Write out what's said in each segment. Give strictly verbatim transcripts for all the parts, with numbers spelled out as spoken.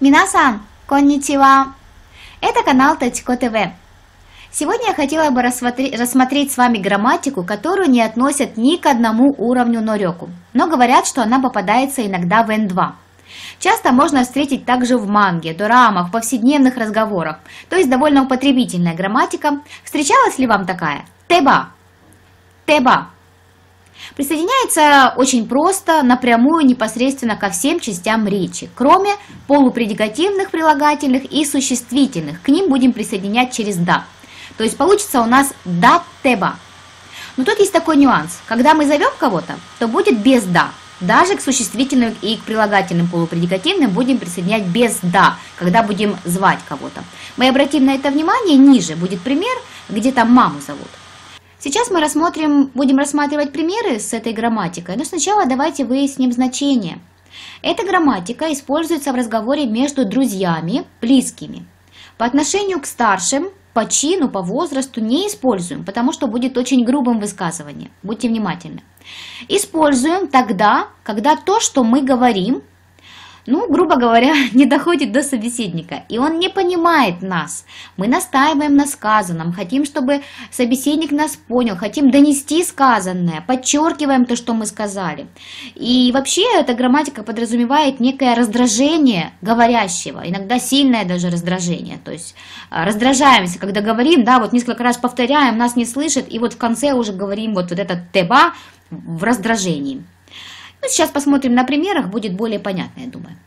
Минасан, конничева! Это канал Тачко ТВ. Сегодня я хотела бы рассмотреть, рассмотреть с вами грамматику, которую не относят ни к одному уровню норёку, но говорят, что она попадается иногда в эн два. Часто можно встретить также в манге, дорамах, повседневных разговорах, то есть довольно употребительная грамматика. Встречалась ли вам такая? Теба. Теба. Присоединяется очень просто, напрямую, непосредственно ко всем частям речи, кроме полупредикативных прилагательных и существительных. К ним будем присоединять через «да». То есть получится у нас «да теба». Но тут есть такой нюанс. Когда мы зовем кого-то, то будет без «да». Даже к существительным и к прилагательным полупредикативным будем присоединять без «да», когда будем звать кого-то. Мы обратим на это внимание, ниже будет пример, где там маму зовут. Сейчас мы рассмотрим, будем рассматривать примеры с этой грамматикой, но сначала давайте выясним значение. Эта грамматика используется в разговоре между друзьями, близкими. По отношению к старшим, по чину, по возрасту не используем, потому что будет очень грубым высказывание. Будьте внимательны. Используем тогда, когда то, что мы говорим, ну, грубо говоря, не доходит до собеседника, и он не понимает нас. Мы настаиваем на сказанном, хотим, чтобы собеседник нас понял, хотим донести сказанное, подчеркиваем то, что мы сказали. И вообще эта грамматика подразумевает некое раздражение говорящего, иногда сильное даже раздражение. То есть раздражаемся, когда говорим, да, вот несколько раз повторяем, нас не слышат, и вот в конце уже говорим вот, вот этот теба в раздражении. Ну, сейчас посмотрим на примерах, будет более понятно, я думаю.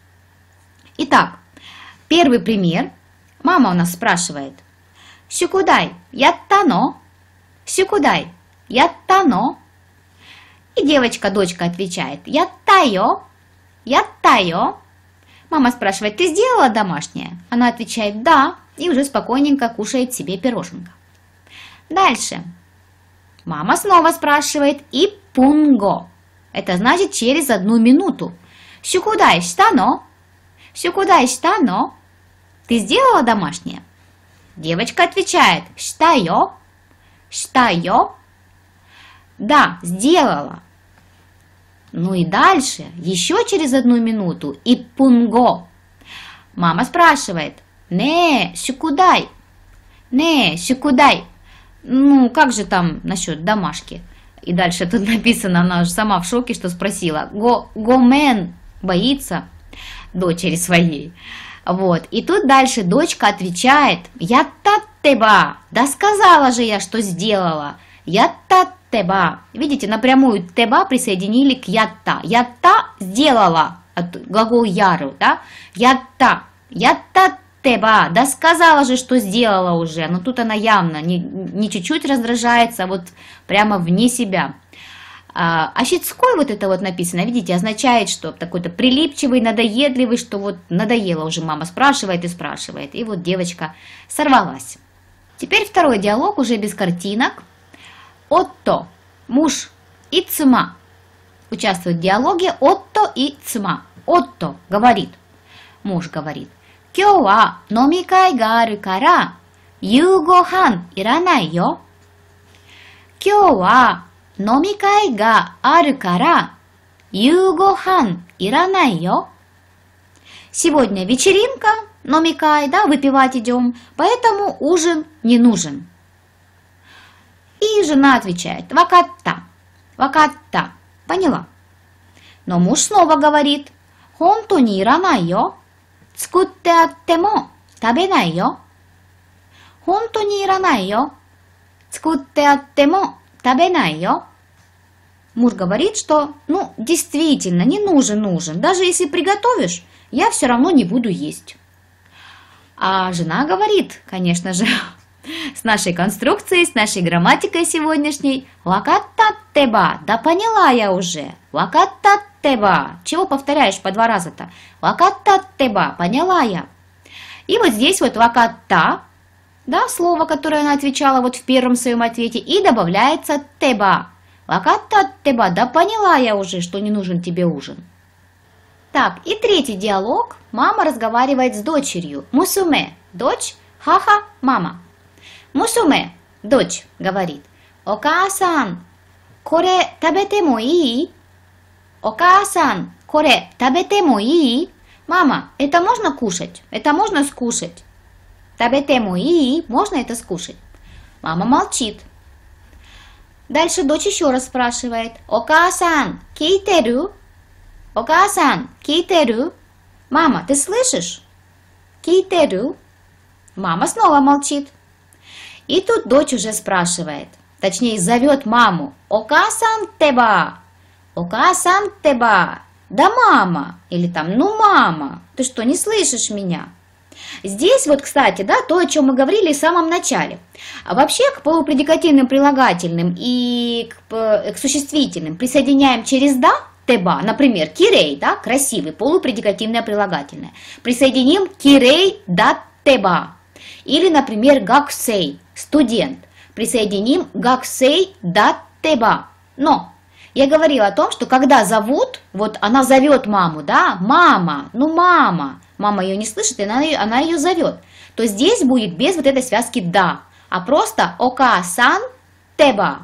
Итак, первый пример. Мама у нас спрашивает. Сюкудай, яттано? Сюкудай, яттано? И девочка, дочка отвечает. Яттайо, яттайо. Мама спрашивает, ты сделала домашнее? Она отвечает, да, и уже спокойненько кушает себе пироженка. Дальше. Мама снова спрашивает. И пунго. Это значит через одну минуту. Сюкудай штано? Сюкудай штано? Ты сделала домашнее? Девочка отвечает. Штайо? Штайо? Да, сделала. Ну и дальше, еще через одну минуту. И пунго. Мама спрашивает. Не, сюкудай? Не, сюкудай? Ну, как же там насчет домашки? И дальше тут написано, она же сама в шоке, что спросила. Го, гомен, боится дочери своей. Вот. И тут дальше дочка отвечает. Я таттеба. Да сказала же я, что сделала. Я таттеба. Видите, напрямую теба присоединили к ятта. Ятта сделала. От глагол яру, да? Ятта. Я таттеба. Да сказала же, что сделала уже. Но тут она явно не, не чуть-чуть раздражается, а вот прямо вне себя. А, а щитской вот это вот написано, видите, означает, что такой-то прилипчивый, надоедливый, что вот надоело уже, мама спрашивает и спрашивает. И вот девочка сорвалась. Теперь второй диалог уже без картинок. Отто, муж, и цума. Участвуют в диалоге Отто и цума. Отто говорит, муж говорит. Кё ва номикай га ару кара, юугохан иранай йо. Кё ва номикай га ару кара, юугохан иранай йо. Сегодня вечеринка, номикай, да, выпивать идем, поэтому ужин не нужен. И жена отвечает, вакатта, вакатта, поняла. Но муж снова говорит, хонто ни иранай йо. Цкутте аттемо табенай йо. Хонто ни иранай йо. Цкутте аттемо табенай йо. Муж говорит, что, ну, действительно, не нужен ужин. Даже если приготовишь, я все равно не буду есть. А жена говорит, конечно же, с нашей конструкцией, с нашей грамматикой сегодняшней. Вакаттаттеба. Да поняла я уже. Вакаттаттеба. Чего повторяешь по два раза-то? Вакаттаттеба. Поняла я. И вот здесь вот вакатта, да, слово, которое она отвечала вот в первом своем ответе, и добавляется теба. Вакаттаттеба. Да поняла я уже, что не нужен тебе ужин. Так, и третий диалог. Мама разговаривает с дочерью. Мусуме. Дочь. Хаха. Мама. Мусуме, дочь, говорит, «Окаа-сан, коре табете мо ii?» «Окаа-сан, коре табете мо ii?» Мама, это можно кушать? Это можно скушать? Табетему и можно это скушать? Мама молчит. Дальше дочь еще раз спрашивает. Окасан, кейтеру? Окасан, кейтеру? Мама, ты слышишь? Кейтеру? Мама снова молчит. И тут дочь уже спрашивает. Точнее, зовет маму. Окасан теба? Окасан теба? Да мама. Или там, ну мама, ты что, не слышишь меня? Здесь вот, кстати, да, то, о чем мы говорили в самом начале. А вообще к полупредикативным прилагательным и к, к существительным присоединяем через «да» теба, например, кирей, да, красивый, полупредикативное прилагательное. Присоединим кирей да теба. Или, например, гаксей, студент. Присоединим гаксей да теба. Но я говорила о том, что когда зовут, вот она зовет маму, да, мама, ну мама, мама ее не слышит, и она, она ее зовет, то здесь будет без вот этой связки «да», а просто «ока-сан теба».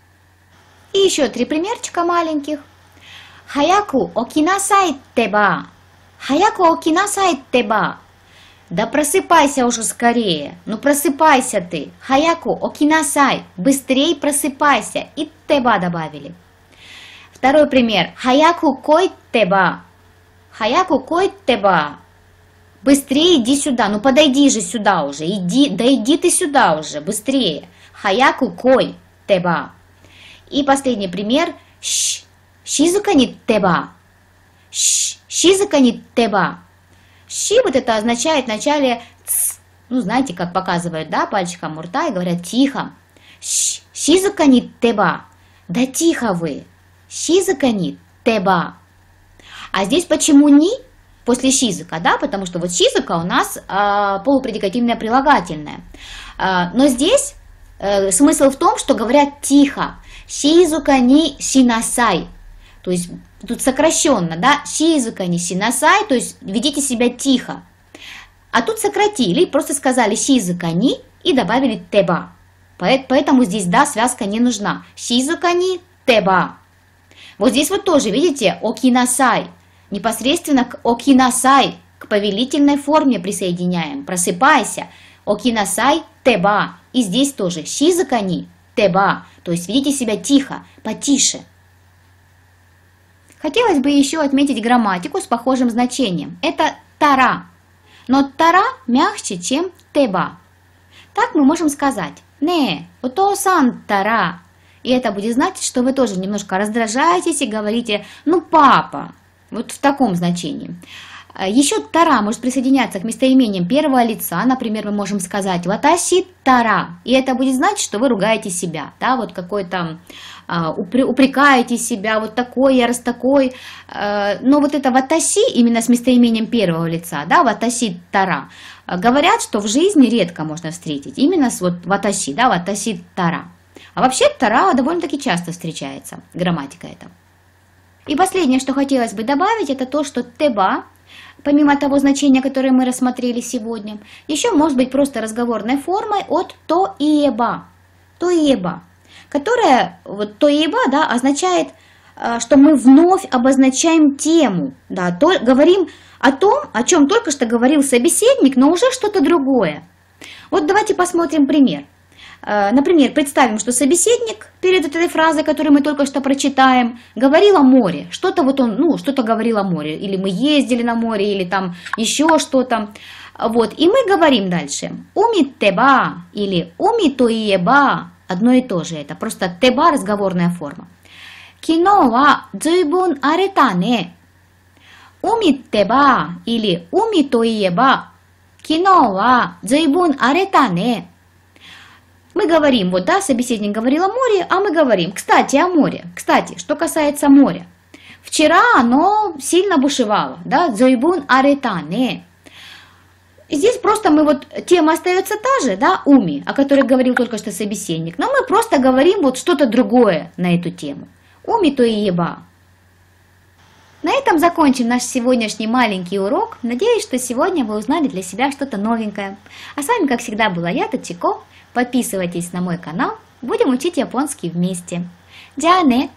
И еще три примерчика маленьких. «Хаяку окинасай теба». «Хаяку окинасай теба». Да просыпайся уже скорее, ну просыпайся ты. «Хаяку окинасай». Быстрей просыпайся. И «теба» добавили. Второй пример. «Хаяку кой теба». «Хаяку кой теба». Быстрее иди сюда, ну подойди же сюда уже, иди, да иди ты сюда уже, быстрее. Хаяку кой теба. И последний пример. Ш, шизука ни теба. Ш, шизука ни теба. Щи вот это означает в начале ц, ну знаете, как показывают, да, пальчиком у рта и говорят тихо. Ш, шизука ни теба. Да тихо вы. Шизука ни теба. А здесь почему ни? После шизука, да, потому что вот шизука у нас э, полупредикативное прилагательное. Э, но здесь э, смысл в том, что говорят тихо. Шизука ни шинасай. То есть тут сокращенно, да, шизука ни шинасай, то есть ведите себя тихо. А тут сократили, просто сказали шизука ни и добавили теба. Поэтому здесь, да, связка не нужна. Шизука ни теба. Вот здесь вот тоже, видите, окинасай. Непосредственно к окинасай, к повелительной форме присоединяем. Просыпайся. Окинасай теба. И здесь тоже шизука ни теба. То есть ведите себя тихо, потише. Хотелось бы еще отметить грамматику с похожим значением. Это тара. Но тара мягче, чем теба. Так мы можем сказать. Не, ото-сан тара. И это будет значить, что вы тоже немножко раздражаетесь и говорите, ну папа. Вот в таком значении. Еще тара может присоединяться к местоимениям первого лица. Например, мы можем сказать ваташи тара. И это будет значить, что вы ругаете себя. Да, вот какой-то а, упрекаете себя, вот такой, я раз такой. А, но вот это ваташи, именно с местоимением первого лица, да, ваташи тара, говорят, что в жизни редко можно встретить. Именно с вот ваташи, да, ваташи тара. А вообще тара довольно-таки часто встречается, грамматика эта. И последнее, что хотелось бы добавить, это то, что теба, помимо того значения, которое мы рассмотрели сегодня, еще может быть просто разговорной формой от то и еба, то и еба, которая, вот то и еба, да, означает, что мы вновь обозначаем тему, да, то, говорим о том, о чем только что говорил собеседник, но уже что-то другое. Вот давайте посмотрим пример. Например, представим, что собеседник перед этой фразой, которую мы только что прочитаем, говорил о море. Что-то вот он, ну, что-то говорил о море. Или мы ездили на море, или там еще что-то. Вот, и мы говорим дальше. Уми теба или уми тоиеба. Одно и то же это. Просто теба разговорная форма. Кино ва дзуйбун аретане. Уми теба или уми тоиеба. Кино ва дзуйбун аретане. Мы говорим, вот да, собеседник говорил о море, а мы говорим, кстати, о море. Кстати, что касается моря. Вчера оно сильно бушевало, да, зойбун аретане. Здесь просто мы вот, тема остается та же, да, уми, о которой говорил только что собеседник, но мы просто говорим вот что-то другое на эту тему. Уми то и еба. На этом закончим наш сегодняшний маленький урок. Надеюсь, что сегодня вы узнали для себя что-то новенькое. А с вами, как всегда, была я, Тачико. Подписывайтесь на мой канал. Будем учить японский вместе. Джане!